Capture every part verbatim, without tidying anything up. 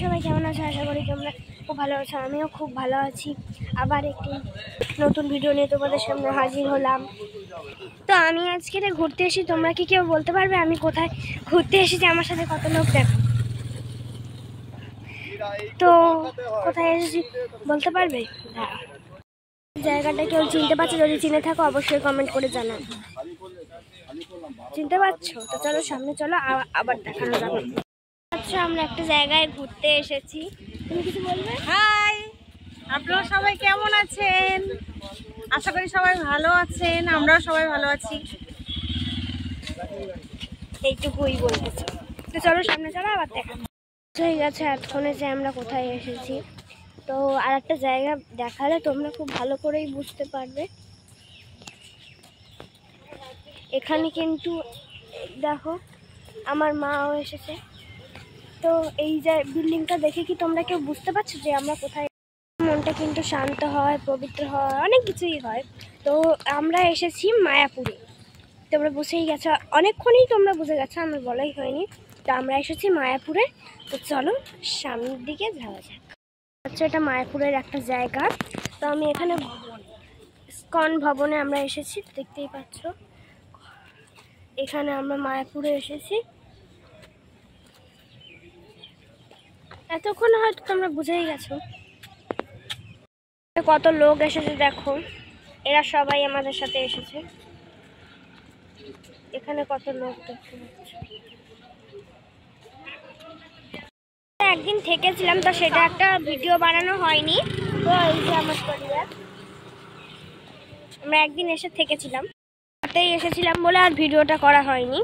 সবাই কেমন আছো? আশা করি তোমরা খুব ভালো আছো। আমিও খুব ভালো আছি। আবার একটি নতুন ভিডিও নিয়ে তোমাদের সামনে হাজির হলাম। তো আমি আজকে ঘুরতে এসেছি। তোমরা কি কেউ বলতে পারবে আমি কোথায় ঘুরতে এসেছি? আমার সাথে কত লোক দেখো তো কোথায় এসেছি বলতে পারবে? জায়গাটা কেউ চিনতে পারছো? যদি চিনে থাকো অবশ্যই কমেন্ট করে জানাও। চিনতে পারছো? তো চলো সামনে চলো, আবার দেখানো যাবে। আচ্ছা, আমরা একটা জায়গায় ঘুরতে এসেছি। তুমি কিছু বলবে? হাই, আপনারা সবাই কেমন আছেন? আশা করি সবাই ভালো আছেন। আমরাও সবাই ভালো আছি। এইটুকুই বলতেছি। তো চলো সামনে চলো, আবার দেখানো হয়ে গেছে এতক্ষণে যে আমরা কোথায় এসেছি। তো আর একটা জায়গা দেখালে তোমরা খুব ভালো করেই বুঝতে পারবে। এখানে কিন্তু দেখো আমার মাও এসেছে। তো এই যে বিল্ডিংটা দেখে কি তোমরা কেউ বুঝতে পারছো যে আমরা কোথায়? মনটা কিন্তু শান্ত হয়, পবিত্র হয়, অনেক কিছুই হয়। তো আমরা এসেছি মায়াপুরে। তোমরা বুঝেই গেছো, অনেকক্ষণই তোমরা বুঝে গেছো, আমার বলাই হয়নি। তো আমরা এসেছি মায়াপুরে। তো চলো সামনের দিকে যাওয়া যাক। আচ্ছা, এটা মায়াপুরের একটা জায়গা। তো আমি এখানে ইসকন ভবনে আমরা এসেছি, দেখতেই পাচ্ছ। এখানে আমরা মায়াপুরে এসেছি। এতক্ষণ হয়তো তোমরা বুঝেই গেছো। কত লোক এসেছে দেখো, এরা সবাই আমাদের সাথে এসেছে। এখানে কত লোক দেখতে পাচ্ছ। একদিন থেকেছিলাম, তো সেটা একটা ভিডিও বানানো হয়নি। তো এই যে আমার পরিবার, আমরা একদিন এসে থেকেছিলাম, তাতেই এসেছিলাম বলে আর ভিডিওটা করা হয়নি।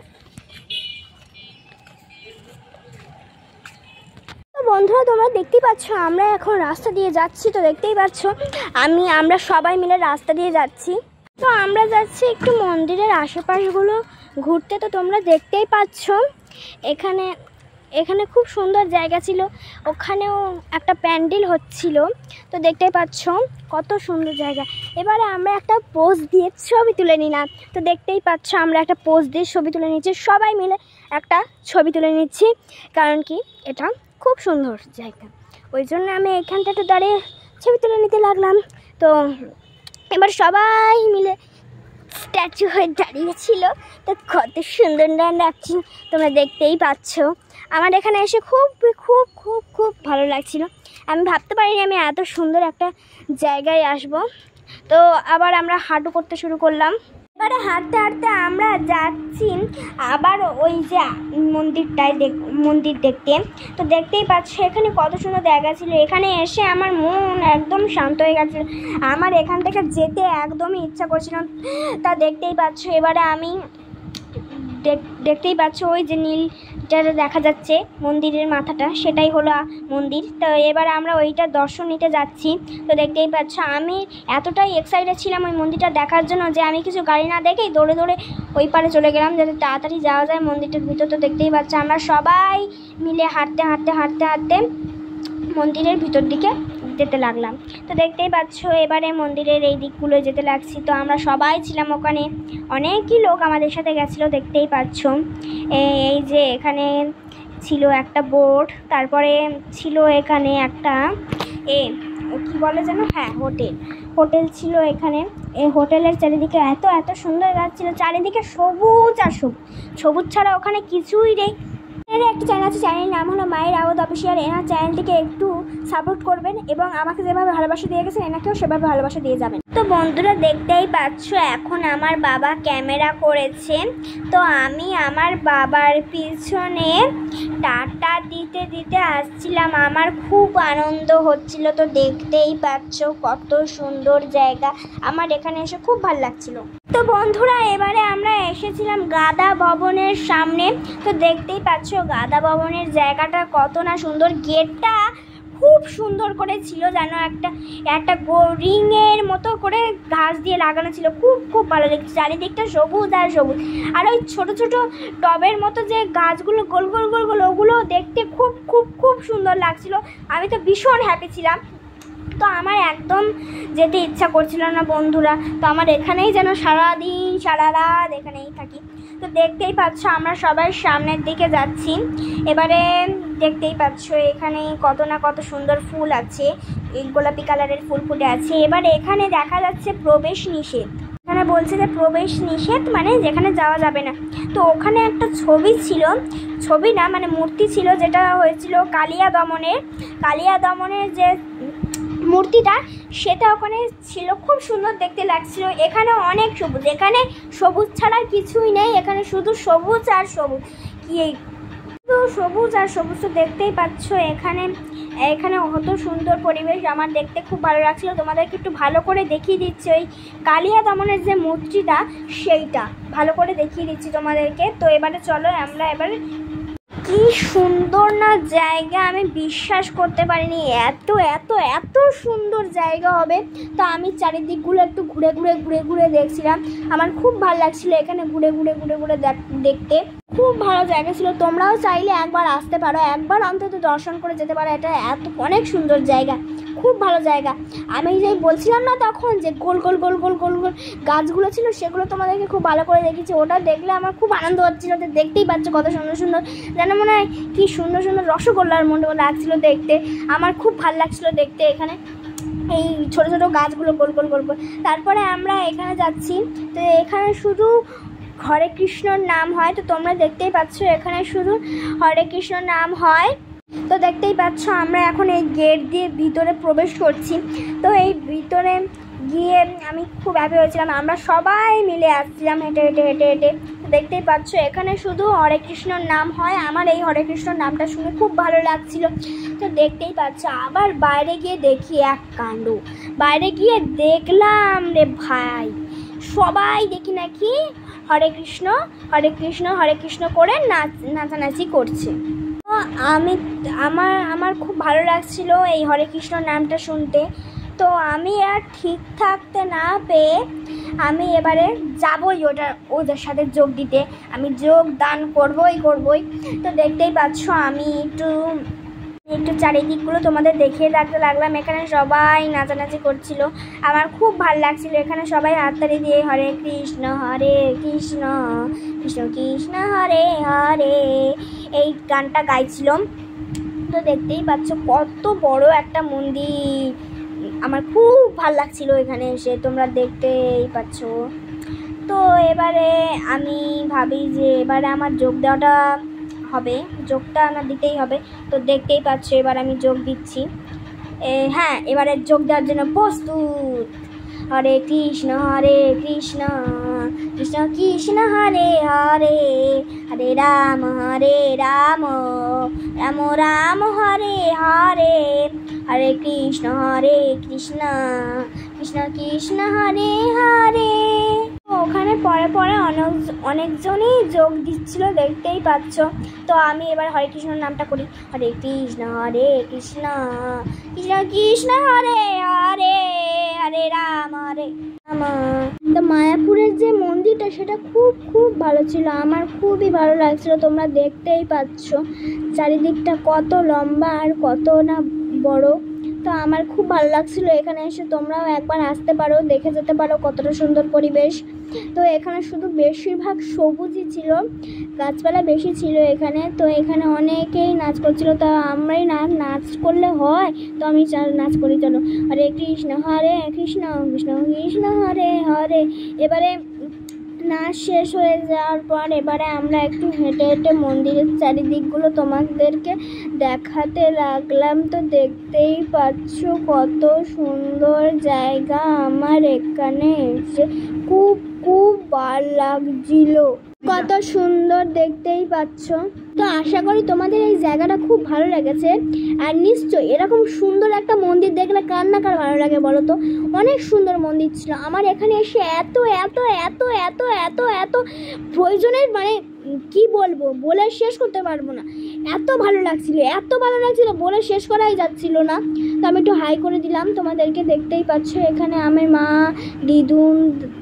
বন্ধুরা, তোমরা দেখতেই পাচ্ছ আমরা এখন রাস্তা দিয়ে যাচ্ছি। তো দেখতেই পাচ্ছ আমি আমরা সবাই মিলে রাস্তা দিয়ে যাচ্ছি। তো আমরা যাচ্ছি একটু মন্দিরের আশেপাশগুলো ঘুরতে। তো তোমরা দেখতেই পাচ্ছ এখানে এখানে খুব সুন্দর জায়গা ছিল, ওখানেও একটা প্যান্ডেল হচ্ছিল। তো দেখতেই পাচ্ছ কত সুন্দর জায়গা। এবারে আমরা একটা পোজ দিয়ে ছবি তুলে নিলাম। তো দেখতেই পাচ্ছ আমরা একটা পোজ দিয়ে ছবি তুলে নিচ্ছি, সবাই মিলে একটা ছবি তুলে নিচ্ছি। কারণ কি এটা খুব সুন্দর জায়গা, ওই জন্য আমি এখানটা একটু দাঁড়িয়ে ছবি তুলে নিতে লাগলাম। তো এবার সবাই মিলে স্ট্যাচু হয়ে দাঁড়িয়েছিল। তো কত সুন্দর লাগছে তোমরা দেখতেই পাচ্ছ। আমার এখানে এসে খুব খুব খুব খুব ভালো লাগছিল। আমি ভাবতে পারিনি আমি এত সুন্দর একটা জায়গায় আসব। তো আবার আমরা হাঁটু করতে শুরু করলাম। এবারে হাঁটতে হাঁটতে আমরা যাচ্ছি আবার ওই যে মন্দিরটায় দেখ মন্দির দেখতে। তো দেখতেই পাচ্ছ এখানে কত সুন্দর জায়গা ছিল। এখানে এসে আমার মন একদম শান্ত হয়ে গেছিল। আমার এখান থেকে যেতে একদমই ইচ্ছা করছিল। তা দেখতেই পাচ্ছ এবারে আমি দেখতেই পাচ্ছ ওই যে নীলটা দেখা যাচ্ছে মন্দিরের মাথাটা, সেটাই হলো মন্দির। তো এবারে আমরা ওইটা দর্শন নিতে যাচ্ছি। তো দেখতেই পাচ্ছ আমি এতটাই এক্সাইটেড ছিলাম ওই মন্দিরটা দেখার জন্য যে আমি কিছু গাড়ি না দেখেই দৌড়ে দৌড়ে ওই পারে চলে গেলাম যাতে তাড়াতাড়ি যাওয়া যায় মন্দিরটার ভিতর। তো দেখতেই পাচ্ছ আমরা সবাই মিলে হাঁটতে হাঁটতে হাঁটতে হাঁটতে মন্দিরের ভিতর দিকে যেতে লাগলাম। তো দেখতেই পাচ্ছ এবারে মন্দিরের এই দিকগুলো যেতে লাগছি। তো আমরা সবাই ছিলাম ওখানে, অনেকই লোক আমাদের সাথে গেছিলো। দেখতেই পাচ্ছ এই যে এখানে ছিল একটা বোট, তারপরে ছিল এখানে একটা এ কি বলে যেন, হ্যাঁ হোটেল হোটেল ছিল এখানে। এই হোটেলের চারিদিকে এত এত সুন্দর গাছ ছিল, চারিদিকে সবুজ আর সবুজ, সবুজ ছাড়া ওখানে কিছুই নেই। এর একটা চ্যানেল আছে, চ্যানেলের নাম হলো মায়ের আওয়াজ অফিসিয়াল। এনার চ্যানেলটিকে একটু সাপোর্ট করবেন এবং আমাকে যেভাবে ভালোবাসা দিয়ে গেছেন এনাকেও সেভাবে ভালোবাসা দিয়ে যাবেন। তো বন্ধুরা দেখতেই পাচ্ছ এখন আমার বাবা ক্যামেরা করেছে। তো আমি আমার বাবার পিছনে টাটা দিতে দিতে আসছিলাম, আমার খুব আনন্দ হচ্ছিল। তো দেখতেই পাচ্ছ কত সুন্দর জায়গা, আমার এখানে এসে খুব ভালো লাগছিল। তো বন্ধুরা এবারে আমরা এসেছিলাম গাদা ভবনের সামনে। তো দেখতেই পাচ্ছ গাদা ভবনের জায়গাটা কত না সুন্দর, গেটটা খুব সুন্দর করে ছিল, যেন একটা একটা রিংয়ের মতো করে ঘাস দিয়ে লাগানো ছিল, খুব খুব ভালো দেখছে। চারিদিকটা সবুজ আর সবুজ, আর ওই ছোটো ছোটো টবের মতো যে গাছগুলো গোল গোল গোল গোল ওগুলো দেখতে খুব খুব খুব সুন্দর লাগছিল। আমি তো ভীষণ হ্যাপি ছিলাম। তো আমার একদম যেতে ইচ্ছা করছিল না বন্ধুরা। তো আমার এখানেই যেন সারাদিন সারা রাত এখানেই থাকি। তো দেখতেই পাচ্ছ আমরা সবাই সামনের দিকে যাচ্ছি। এবারে দেখতেই পাচ্ছ এখানে কত না কত সুন্দর ফুল আছে, এই গোলাপি কালারের ফুল ফুটে আছে। এবার এখানে দেখা যাচ্ছে প্রবেশ নিষেধ, এখানে বলছে যে প্রবেশ নিষেধ মানে যেখানে যাওয়া যাবে না। তো ওখানে একটা ছবি ছিল, ছবি না মানে মূর্তি ছিল, যেটা হয়েছিল কালিয়া দমনের, কালিয়া দমনের যে মূর্তিটা সেটা ওখানে ছিল, খুব সুন্দর দেখতে লাগছিল। এখানে অনেক সবুজ, এখানে সবুজ ছাড়া কিছুই নেই, এখানে শুধু সবুজ আর সবুজ, কি শুধু সবুজ আর সবুজ। তো দেখতেই পাচ্ছ এখানে এখানে কত সুন্দর পরিবেশ, আমার দেখতে খুব ভালো লাগছিল। তোমাদেরকে একটু ভালো করে দেখিয়ে দিচ্ছি ওই কালিয়া দমনের যে মূর্তিটা সেইটা ভালো করে দেখিয়ে দিচ্ছি তোমাদেরকে। তো এবারে চলো আমরা এবারে, কি সুন্দর না জায়গা, আমি বিশ্বাস করতে পারিনি এত এত এত সুন্দর জায়গা হবে। তো আমি চারিদিকগুলো একটু ঘুরে ঘুরে ঘুরে ঘুরে দেখছিলাম, আমার খুব ভালো লাগছিল এখানে ঘুরে ঘুরে ঘুরে ঘুরে দেখতে, খুব ভালো জায়গা ছিল। তোমরাও চাইলে একবার আসতে পারো, একবার অন্তত দর্শন করে যেতে পারো, এটা এত অনেক সুন্দর জায়গা, খুব ভালো জায়গা। আমি যে বলছিলাম না তখন যে গোল গোল গোল গোল গোল গোল গাছগুলো ছিল, সেগুলো তোমাদেরকে খুব ভালো করে দেখেছি, ওটা দেখলে আমার খুব আনন্দ হচ্ছিলো। দেখতেই পাচ্ছ কত সুন্দর সুন্দর, যেন মনে হয় কি সুন্দর সুন্দর রসগোল্লার মতো লাগছিল দেখতে, আমার খুব ভালো লাগছিল দেখতে এখানে এই ছোটো ছোটো গাছগুলো গোল গোল গোল গোল। তারপরে আমরা এখানে যাচ্ছি, তো এখানে শুধু হরে কৃষ্ণর নাম হয়। তো তোমরা দেখতেই পাচ্ছ এখানে শুধু হরে কৃষ্ণ নাম হয়। তো দেখতেই পাচ্ছ আমরা এখন এই গেট দিয়ে ভিতরে প্রবেশ করছি। তো এই ভিতরে গিয়ে আমি খুব হ্যাপি হয়েছিলাম, আমরা সবাই মিলে আসছিলাম হেঁটে হেঁটে হেঁটে হেঁটে। দেখতেই পাচ্ছ এখানে শুধু হরে কৃষ্ণর নাম হয়, আমার এই হরে কৃষ্ণর নামটা শুনে খুব ভালো লাগছিল। তো দেখতেই পাচ্ছ আবার বাইরে গিয়ে দেখি এক কাণ্ড, বাইরে গিয়ে দেখলাম রে ভাই সবাই দেখি নাকি হরে কৃষ্ণ হরে কৃষ্ণ হরে কৃষ্ণ করে নাচ নাচানাচি করছে। তো আমি আমার আমার খুব ভালো লাগছিল এই হরে কৃষ্ণ নামটা শুনতে। তো আমি আর ঠিক থাকতে না পেয়ে আমি এবারে যাবই ওটা ওদের সাথে যোগ দিতে, আমি যোগ দান করবই করবই। তো দেখতেই পাচ্ছ আমি একটু একটু চারিদিকগুলো তোমাদের দেখিয়ে রাখতে লাগলাম। এখানে সবাই নাচানাচি করছিল, আমার খুব ভালো লাগছিল। এখানে সবাই হাততালি দিয়ে হরে কৃষ্ণ হরে কৃষ্ণ কৃষ্ণ কৃষ্ণ হরে হরে এই গানটা গাইছিল। তো দেখতেই পাচ্ছ কত বড় একটা মন্দির, আমার খুব ভালো লাগছিল এখানে এসে, তোমরা দেখতেই পাচ্ছ। তো এবারে আমি ভাবি যে এবারে আমার যোগ দেওয়াটা হবে, যোগটা আমার দিতেই হবে। তো দেখতেই পাচ্ছ এবার আমি যোগ দিচ্ছি, হ্যাঁ এবারে যোগ দেওয়ার জন্য প্রস্তুত। হরে কৃষ্ণ হরে কৃষ্ণ কৃষ্ণ কৃষ্ণ হরে হরে হরে রাম হরে রাম রাম রাম হরে হরে হরে কৃষ্ণ হরে কৃষ্ণ কৃষ্ণ কৃষ্ণ হরে হরে। ওখানে পরে পরে অনেক অনেকজনই যোগ দিচ্ছিল, দেখতেই পাচ্ছ। তো আমি এবার হরে কৃষ্ণর নামটা করি, হরে কৃষ্ণ হরে কৃষ্ণ কৃষ্ণ কৃষ্ণ হরে হরে হরে রাম হরে রাম। তো মায়াপুরের যে মন্দিরটা সেটা খুব খুব ভালো ছিল, আমার খুবই ভালো লাগছিল। তোমরা দেখতেই পাচ্ছ চারিদিকটা কত লম্বা আর কত না বড়। তো আমার খুব ভালো লাগছিল এখানে এসে, তোমরাও একবার আসতে পারো, দেখে যেতে পারো কতটা সুন্দর পরিবেশ। তো এখানে শুধু বেশিরভাগ সবুজই ছিল, গাছপালা বেশি ছিল এখানে। তো এখানে অনেকেই নাচ করছিল, তো আমরাই না নাচ করলে হয়, তো আমি নাচ করি। চলো হরে কৃষ্ণ হরে কৃষ্ণ কৃষ্ণ কৃষ্ণ হরে হরে। এবারে নাচ শেষ হয়ে যাওয়ার পর এবারে আমরা একটু হেঁটে হেঁটে মন্দিরের চারিদিকগুলো তোমাদেরকে দেখাতে লাগলাম। তো দেখতেই পাচ্ছ কত সুন্দর জায়গা, আমার এখানে এসে খুব খুব ভালো লাগছিল, কত সুন্দর দেখতেই পাচ্ছ। তো আশা করি তোমাদের এই জায়গাটা খুব ভালো লেগেছে, আর নিশ্চয়ই এরকম সুন্দর একটা মন্দির দেখলে কার না কার ভালো লাগে বলো তো। অনেক সুন্দর মন্দির ছিল, আমার এখানে এসে এত এত এত এত এত এত প্রয়োজনের মানে কি বলবো, বলে শেষ করতে পারবো না, এত ভালো লাগছিল এত ভালো লাগছিল বলে শেষ করাই যাচ্ছিল না। তো আমি একটু হাই করে দিলাম তোমাদেরকে, দেখতেই পাচ্ছ এখানে আমার মা দিদুন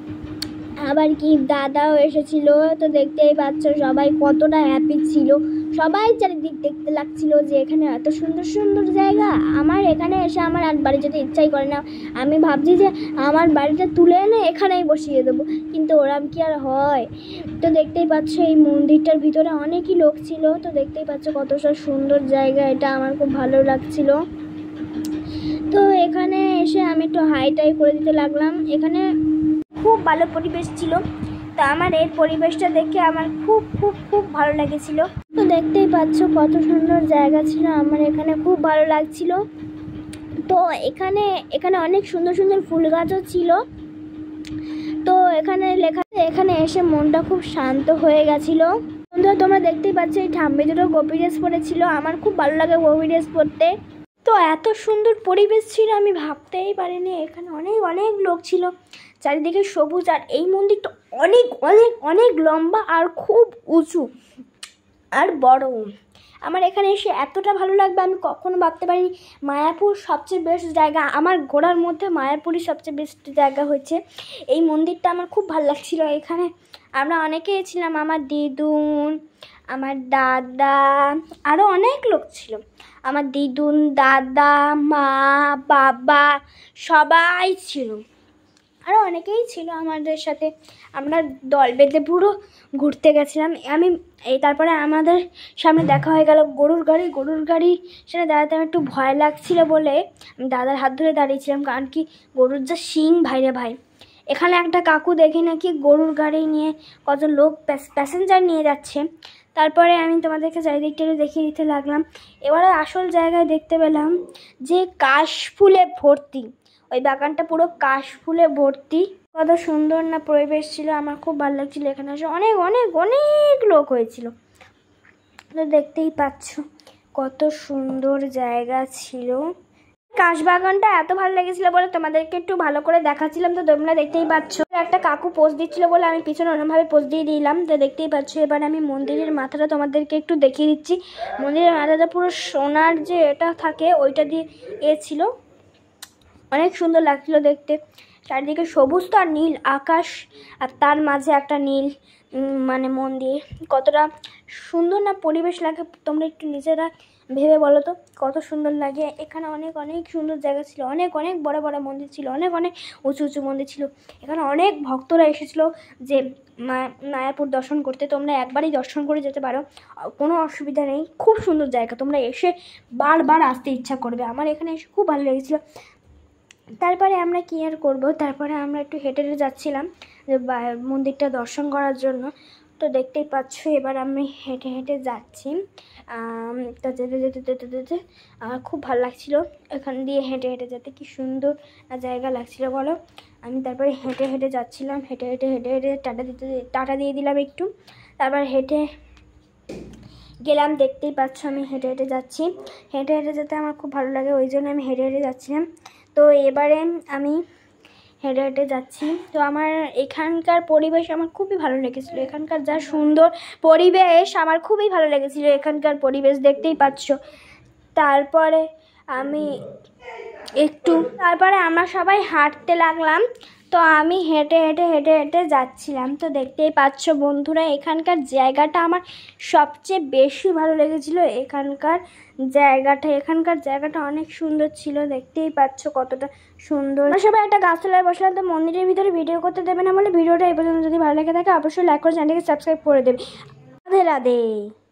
আবার কি দাদাও এসেছিল। তো দেখতেই পাচ্ছ সবাই কতটা হ্যাপি ছিল, সবাই চারিদিক দেখতে লাগছিল যে এখানে এত সুন্দর সুন্দর জায়গা। আমার এখানে এসে আমার আর বাড়ি যেতে ইচ্ছাই করে না। আমি ভাবছি যে আমার বাড়িটা তুলে এনে এখানেই বসিয়ে দেবো, কিন্তু ওরম কি আর হয়। তো দেখতেই পাচ্ছ এই মন্দিরটার ভিতরে অনেকই লোক ছিল। তো দেখতেই পাচ্ছ কত সুন্দর জায়গা, এটা আমার খুব ভালো লাগছিল। তো এখানে এসে আমি একটু হাই টাই করে দিতে লাগলাম। এখানে খুব ভালো পরিবেশ ছিল। তো আমার এই পরিবেশটা দেখে আমার খুব খুব খুব ভালো লেগেছিল। তো দেখতেই পাচ্ছ কত সুন্দর জায়গা ছিল, আমার এখানে খুব ভালো লাগছিল। তো এখানে এখানে অনেক সুন্দর সুন্দর ফুল গাছও ছিল। তো এখানে লেখা, এখানে এসে মনটা খুব শান্ত হয়ে গেছিল। বন্ধুরা তোমরা দেখতেই পাচ্ছ এই ঠাম্মি দুটো গোপী ড্রেস পরেছিল, আমার খুব ভালো লাগে গোপী ড্রেস পরতে। তো এত সুন্দর পরিবেশ ছিল আমি ভাবতেই পারিনি। এখানে অনেক অনেক লোক ছিল, চারিদিকে সবুজ, আর এই মন্দিরটা অনেক অনেক অনেক লম্বা আর খুব উঁচু আর বড়। আমার এখানে এসে এতটা ভালো লাগবে আমি কখনো ভাবতে পারিনি। মায়াপুর সবচেয়ে বেস্ট জায়গা, আমার ঘোরার মধ্যে মায়াপুরই সবচেয়ে বেস্ট জায়গা হচ্ছে এই মন্দিরটা। আমার খুব ভালো লাগছিল। এখানে আমরা অনেকেই ছিলাম, আমার দিদুন, আমার দাদা, আরও অনেক লোক ছিল। আমার দিদুন, দাদা, মা, বাবা সবাই ছিল, আরও অনেকেই ছিল আমাদের সাথে। আমরা দল বেঁধে পুরো ঘুরতে গেছিলাম। আমি এই তারপরে আমাদের সামনে দেখা হয়ে গেল গরুর গাড়ি। গরুর গাড়ি সেটা দাঁড়াতে আমার একটু ভয় লাগছিল বলে আমি দাদার হাত ধরে দাঁড়িয়েছিলাম, কারণ কি গরুর যা শিং ভাইরে ভাই। এখানে একটা কাকু দেখি নাকি গরুর গাড়ি নিয়ে কত লোক প্যাসেঞ্জার নিয়ে যাচ্ছে। তারপরে আমি তোমাদেরকে চারিদিকটা দেখিয়ে দিতে লাগলাম। এবারে আসল জায়গায় দেখতে পেলাম যে কাশ ফুলে ভর্তি, ওই বাগানটা পুরো কাশ ফুলে ভর্তি। কত সুন্দর না পরিবেশ ছিল, আমার খুব ভালো লাগছিল। এখানে এসে অনেক অনেক অনেক লোক হয়েছিল। তো দেখতেই পাচ্ছ কত সুন্দর জায়গা ছিল। কাশবাগানটা এত ভালো লেগেছিল বলে তোমাদেরকে একটু ভালো করে দেখাচ্ছিলাম। তো তোমরা দেখতেই পাচ্ছ একটা কাকু পোজ দিচ্ছিল বলে আমি পিছনে অন্যভাবে পোজ দিয়ে দিলাম। তো দেখতেই পাচ্ছ এবার আমি মন্দিরের মাথাটা তোমাদেরকে একটু দেখিয়ে দিচ্ছি। মন্দিরের মাথাটা পুরো সোনার যে এটা থাকে ওইটা দিয়ে এ ছিল, অনেক সুন্দর লাগছিল দেখতে। চারিদিকে সবুজ তো আর নীল আকাশ, আর তার মাঝে একটা নীল মানে মন্দির। কতটা সুন্দর না পরিবেশ লাগে তোমরা একটু নিজেরা ভেবে বলো তো কত সুন্দর লাগে। এখানে অনেক অনেক সুন্দর জায়গা ছিল, অনেক অনেক বড় বড় মন্দির ছিল, অনেক অনেক উঁচু উঁচু মন্দির ছিল। এখানে অনেক ভক্তরা এসেছিলো যে মায়াপুর দর্শন করতে। তোমরা একবারই দর্শন করে যেতে পারো, কোনো অসুবিধা নেই। খুব সুন্দর জায়গা, তোমরা এসে বারবার আসতে ইচ্ছা করবে। আমার এখানে এসে খুব ভালো লেগেছিলো। তারপরে আমরা কী আর করবো, তারপরে আমরা একটু হেঁটে হেঁটে যাচ্ছিলাম যে মন্দিরটা দর্শন করার জন্য। তো দেখতেই পাচ্ছ এবার আমি হেঁটে হেঁটে যাচ্ছি। তো যেতে যেতে যেতে যেতে আমার খুব ভালো লাগছিলো এখান দিয়ে হেঁটে হেঁটে যেতে, কি সুন্দর জায়গা লাগছিলো বলো। আমি তারপরে হেঁটে হেঁটে যাচ্ছিলাম, হেঁটে হেঁটে হেঁটে হেঁটে টাটা দিতে টাটা দিয়ে দিলাম একটু, তারপর হেঁটে গেলাম। দেখতেই পাচ্ছ আমি হেঁটে হেঁটে যাচ্ছি। হেঁটে হেঁটে যেতে আমার খুব ভালো লাগে, ওই জন্য আমি হেঁটে হেঁটে যাচ্ছিলাম। তো এবারে আমি হেঁটে হেঁটে যাচ্ছি। তো আমার এখানকার পরিবেশ আমার খুবই ভালো লেগেছিলো। এখানকার যা সুন্দর পরিবেশ আমার খুবই ভালো লেগেছিলো, এখানকার পরিবেশ দেখতেই পাচ্ছ। তারপরে আমি একটু তারপরে আমরা সবাই হাঁটতে লাগলাম। তো আমি হেঁটে হেঁটে হেঁটে হেঁটে যাচ্ছিলাম। তো দেখতেই পাচ্ছ বন্ধুরা এখানকার জায়গাটা আমার সবচেয়ে বেশি ভালো লেগেছিলো। এখানকার জায়গাটা এখানকার জায়গাটা অনেক সুন্দর ছিল, দেখতেই পাচ্ছ কতটা সুন্দর। সবাই একটা গাছতলায় বসলাম। তো মন্দিরের ভিতরে ভিডিও করতে দেবে না বলে ভিডিওটা এই পর্যন্ত যদি ভালো লেগে থাকে অবশ্যই লাইক করে চ্যানেলকে সাবস্ক্রাইব করে দেবে। রাধে রাধে।